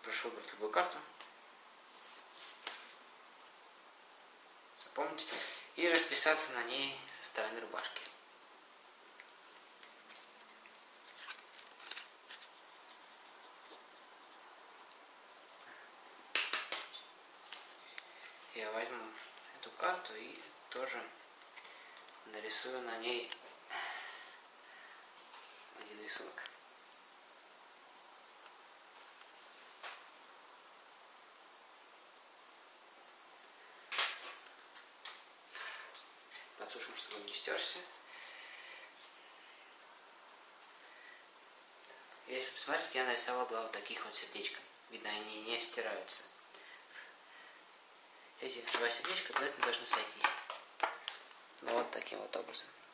прошу выбрать любую карту, запомнить и расписаться на ней со стороны рубашки. Я возьму эту карту и тоже нарисую на ней один рисунок. Подсушим, чтобы он не стерся. Если посмотреть, я нарисовал два вот таких вот сердечка. Видно, они не стираются. Эти два сердечка обязательно должны сойтись. Ну, вот таким вот образом.